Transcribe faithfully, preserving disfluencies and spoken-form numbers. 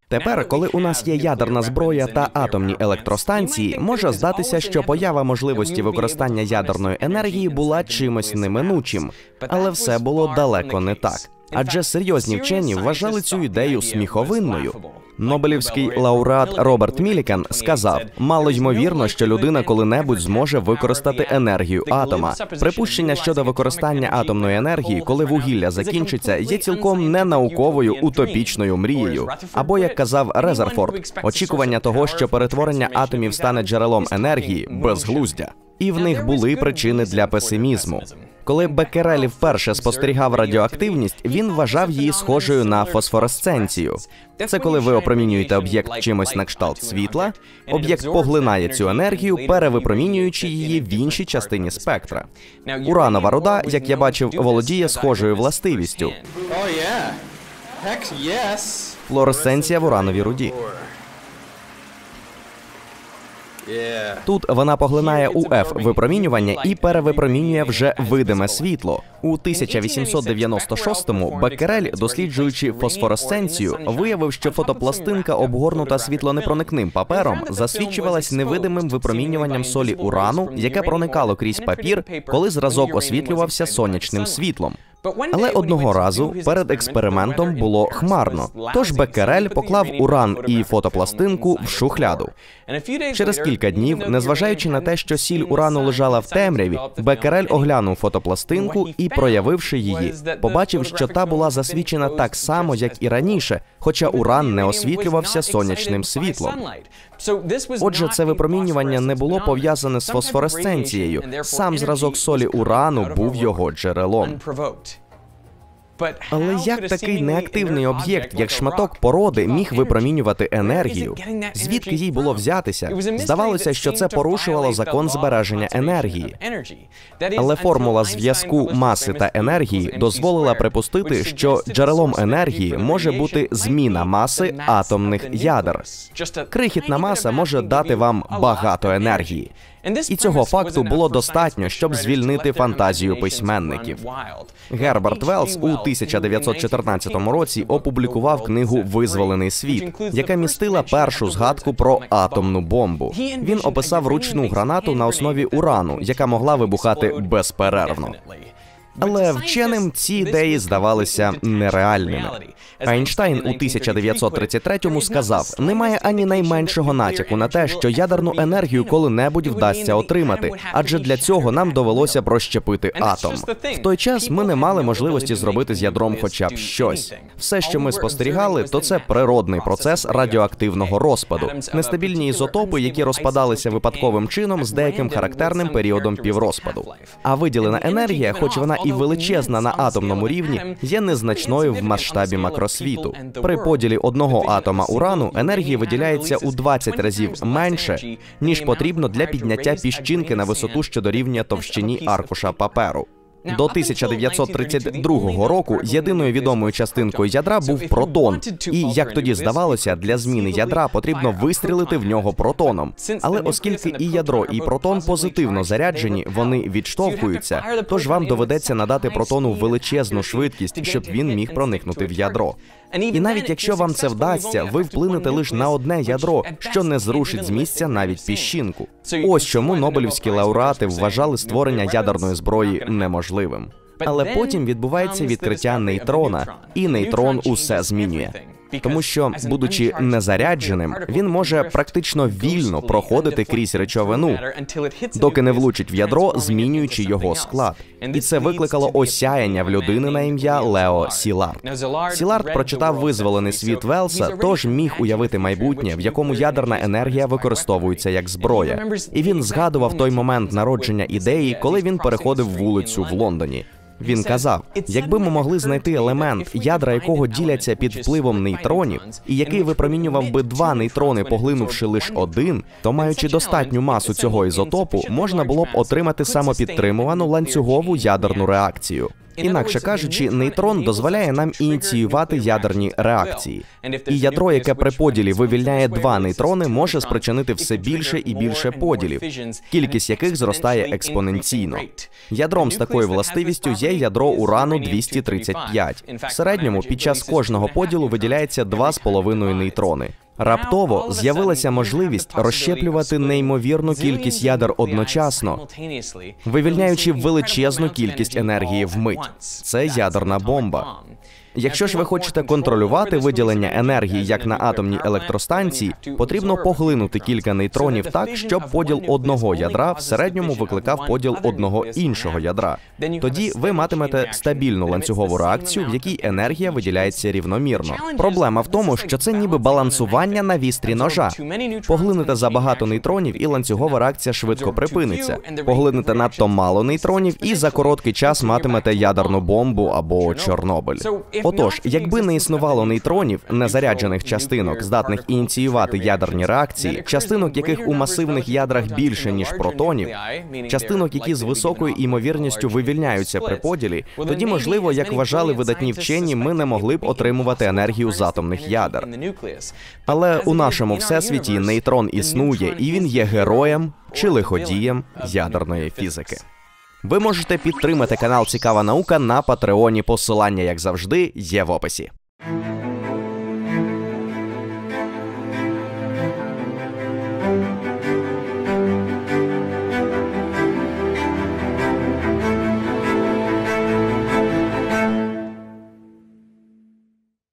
Тепер, коли у нас є ядерна зброя та атомні електростанції, може здатися, що поява можливості використання ядерної енергії була чимось неминучим. Але все було далеко не так. Адже серйозні вчені вважали цю ідею сміховинною. Нобелівський лауреат Роберт Мілікан сказав, мало ймовірно, що людина коли-небудь зможе використати енергію атома. Припущення щодо використання атомної енергії, коли вугілля закінчиться, є цілком ненауковою утопічною мрією. Або, як казав Резерфорд, очікування того, що перетворення атомів стане джерелом енергії – безглуздя. І в них були причини для песимізму. Коли Беккерель вперше спостерігав радіоактивність, він вважав її схожою на фосфоресценцію. Це коли ви опромінюєте об'єкт чимось на кшталт світла, об'єкт поглинає цю енергію, перевипромінюючи її в іншій частині спектра. Уранова руда, як я бачив, володіє схожою властивістю. Флуоресценція в урановій руді. Тут вона поглинає у еф випромінювання і перевипромінює вже видиме світло. У тисяча вісімсот дев'яносто шостому Беккерель, досліджуючи фосфоресценцію, виявив, що фотопластинка, обгорнута світлонепроникним папером, засвідчувалась невидимим випромінюванням солі урану, яке проникало крізь папір, коли зразок освітлювався сонячним світлом. Але одного разу перед експериментом було хмарно, тож Беккерель поклав уран і фотопластинку в шухляду. Через кілька днів, незважаючи на те, що сіль урану лежала в темряві, Беккерель оглянув фотопластинку і, проявивши її, побачив, що та була засвічена так само, як і раніше, хоча уран не освітлювався сонячним світлом. Отже, це випромінювання не було пов'язане з фосфоресценцією, сам зразок солі урану був його джерелом. Але як такий неактивний об'єкт, як шматок породи, міг випромінювати енергію? Звідки їй було взятися? Здавалося, що це порушувало закон збереження енергії. Але формула зв'язку маси та енергії дозволила припустити, що джерелом енергії може бути зміна маси атомних ядер. Крихітна маса може дати вам багато енергії. І цього факту було достатньо, щоб звільнити фантазію письменників. Герберт Велс у тисяча дев'ятсот чотирнадцятому році опублікував книгу «Визволений світ», яка містила першу згадку про атомну бомбу. Він описав ручну гранату на основі урану, яка могла вибухати безперервно. Але вченим ці ідеї здавалися нереальними. Ейнштейн у тисяча дев'ятсот тридцять третьому сказав, немає ані найменшого натяку на те, що ядерну енергію коли-небудь вдасться отримати, адже для цього нам довелося б розщепити атом. В той час ми не мали можливості зробити з ядром хоча б щось. Все, що ми спостерігали, то це природний процес радіоактивного розпаду, нестабільні ізотопи, які розпадалися випадковим чином з деяким характерним періодом піврозпаду. А виділена енергія, хоч вона і величезна на атомному рівні, є незначною в масштабі макросвіту. При поділі одного атома урану енергії виділяється у двадцять разів менше, ніж потрібно для підняття піщинки на висоту, що дорівнює товщині аркуша паперу. До тисяча дев'ятсот тридцять другого року єдиною відомою частинкою ядра був протон. І, як тоді здавалося, для зміни ядра потрібно вистрілити в нього протоном. Але оскільки і ядро, і протон позитивно заряджені, вони відштовхуються, тож вам доведеться надати протону величезну швидкість, щоб він міг проникнути в ядро. І навіть якщо вам це вдасться, ви вплинете лише на одне ядро, що не зрушить з місця навіть піщинку. Ось чому нобелівські лауреати вважали створення ядерної зброї неможливим. Але потім відбувається відкриття нейтрона, і нейтрон усе змінює. Тому що, будучи незарядженим, він може практично вільно проходити крізь речовину, доки не влучить в ядро, змінюючи його склад. І це викликало осяяння в людини на ім'я Лео Сілард. Сілард прочитав «Визволений світ» Велса, тож міг уявити майбутнє, в якому ядерна енергія використовується як зброя. І він згадував той момент народження ідеї, коли він переходив вулицю в Лондоні. Він казав, якби ми могли знайти елемент, ядра якого діляться під впливом нейтронів, і який випромінював би два нейтрони, поглинувши лише один, то, маючи достатню масу цього ізотопу, можна було б отримати самопідтримувану ланцюгову ядерну реакцію. Інакше кажучи, нейтрон дозволяє нам ініціювати ядерні реакції. І ядро, яке при поділі вивільняє два нейтрони, може спричинити все більше і більше поділів, кількість яких зростає експоненційно. Ядром з такою властивістю є ядро урану двісті тридцять п'ять. В середньому під час кожного поділу виділяється два з половиною нейтрони. Раптово з'явилася можливість розщеплювати неймовірну кількість ядер одночасно, вивільняючи величезну кількість енергії вмить. Це ядерна бомба. Якщо ж ви хочете контролювати виділення енергії, як на атомній електростанції, потрібно поглинути кілька нейтронів так, щоб поділ одного ядра в середньому викликав поділ одного іншого ядра. Тоді ви матимете стабільну ланцюгову реакцію, в якій енергія виділяється рівномірно. Проблема в тому, що це ніби балансування на вістрі ножа. Поглинете забагато нейтронів, і ланцюгова реакція швидко припиниться. Поглинете надто мало нейтронів, і за короткий час матимете ядерну бомбу або Чорнобиль. Отож, якби не існувало нейтронів, незаряджених частинок, здатних ініціювати ядерні реакції, частинок, яких у масивних ядрах більше, ніж протонів, частинок, які з високою імовірністю вивільняються при поділі, тоді, можливо, як вважали видатні вчені, ми не могли б отримувати енергію з атомних ядер. Але у нашому всесвіті нейтрон існує, і він є героєм чи лиходієм ядерної фізики. Ви можете підтримати канал «Цікава наука» на Патреоні. Посилання, як завжди, є в описі.